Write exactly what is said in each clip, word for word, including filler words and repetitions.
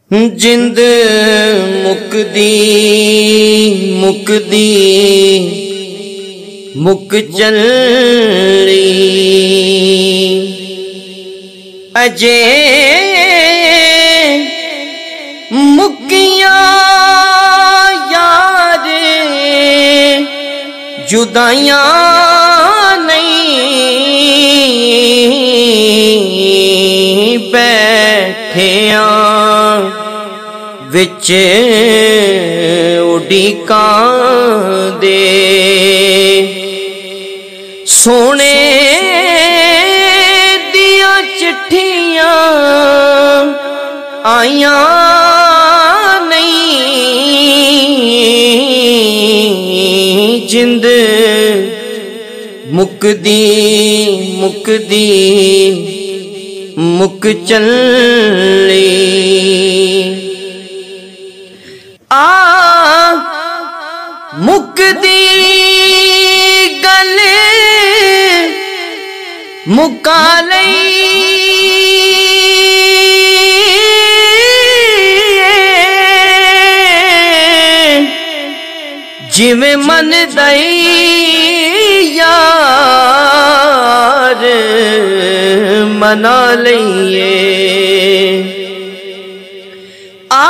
जिंद मुकदी मुकदी मुक चली अजे मुकिया यार जुदाइयां नहीं बैठिया विच उड़ीकां दे सोने दिया चिट्ठियां आइयां नहीं जिंद मुकदी मुकदी मुक चली आ मुकदी गल मुका लई जिवें मन दई यार मना लईए आ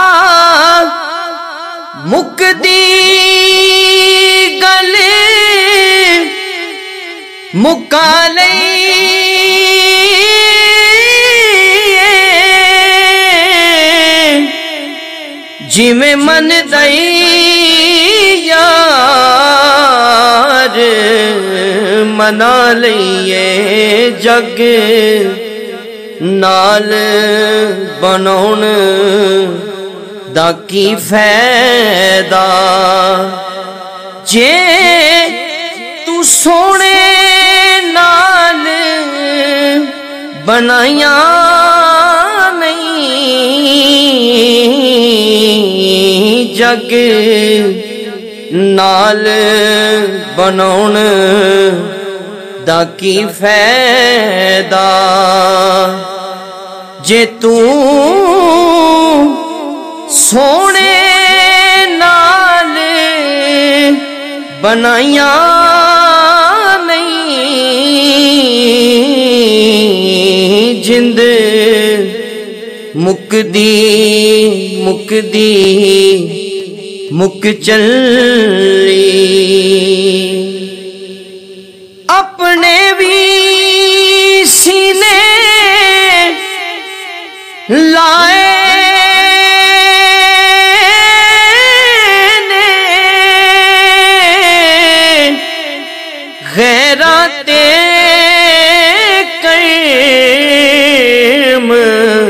मुकदी गल मुका लई जिवें मन दई यार मना लईए जग नाल बनाउण दा की फैदा जे तू सोने नाल बनाया नहीं जग नाल बनाउण दा की फैदा जे तू सोने नाल बनाया नहीं जिंद मुकदी मुकदी मुक चली अपने भी सीने लाए गैराते कर्म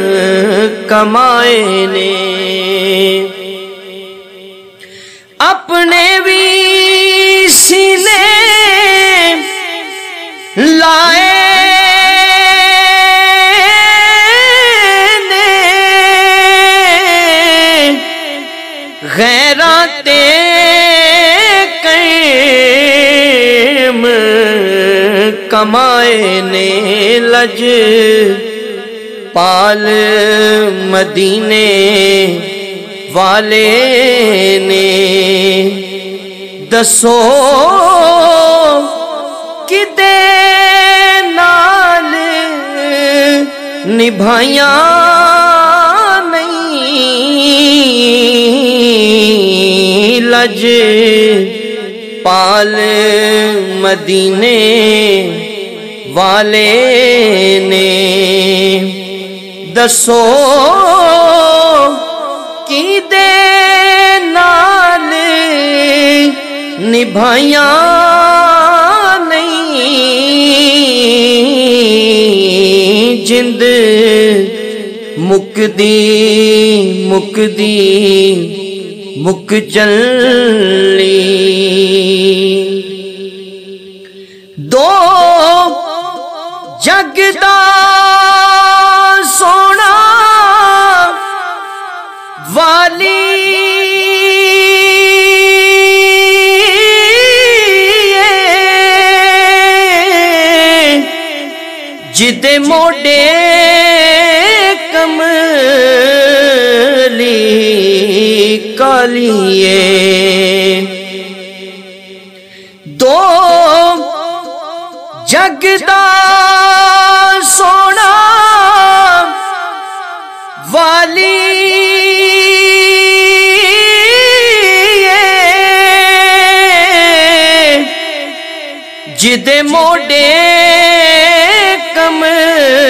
कमाए ने अपने भी सीने लाए ने गैराते कर्म कमाए ने लज पाल मदीने वाले ने दसो किदे नाल निभाया नहीं लज पाल मदीने वाले ने दसो किदे नाल निभाया नहीं जिंद मुकदी मुकदी मुक चली दो जगदा सोना वाली जिदे मोडे कमली कालिए दो जगदा सोना वाली जिदे मोडे कमली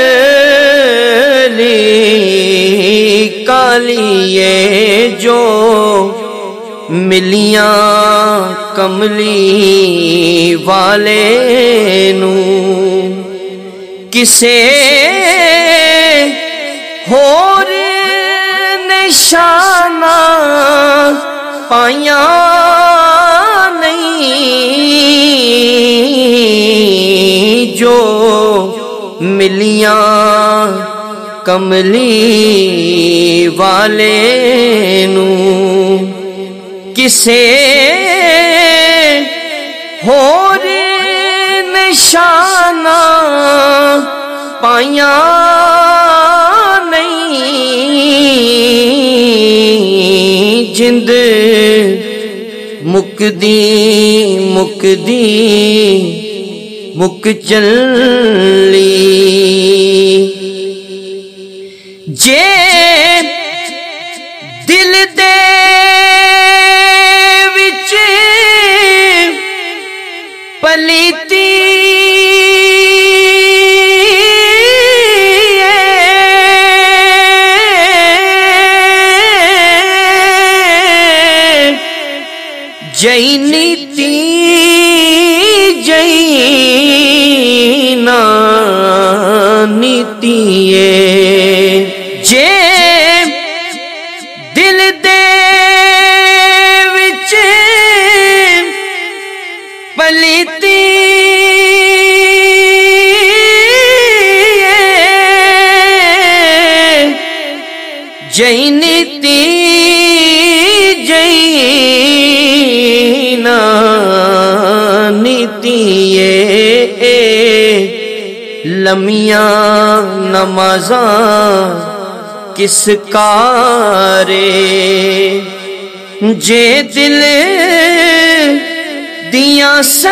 कालिए जो मिलियां कमली वाले नू किसे होर निशाना पाया जो मिलियां कमली वाले नू किसे होर निशाना पाया नहीं जिंद मुकदी मुकदी मुक चली जे दिल दे विच पलीती जई नीति जई ना नीतिए जे दिल दे विच पलीती जई नीति जई ना नीतिए लमियां नमाज़ा किस कारे जे दिल दियां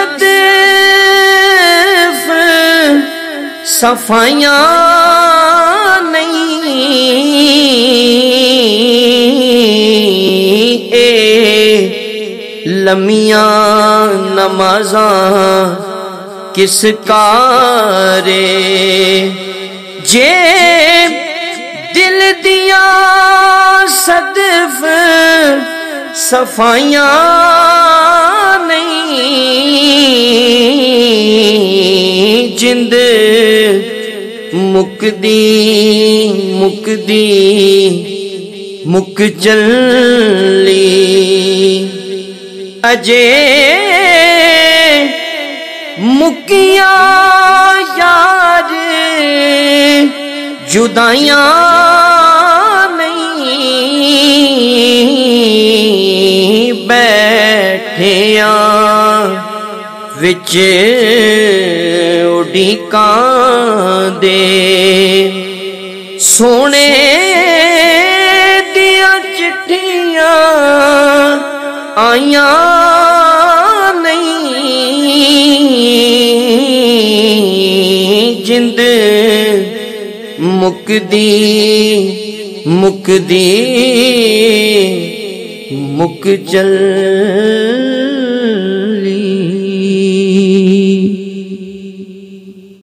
सदफ सफाइयां नहीं ए लमियां नमाज़ा किस कारे जे दिल दिया सदफ सफाइयां नहीं जिंद मुकदी मुकदी मुक चली अजे मुकिया यार जुदाइयां नहीं बैठिया विच उड़ीकां दे सोने दिया चिट्ठियां आइयां जिंद मुकदी मुकदी मुक चल।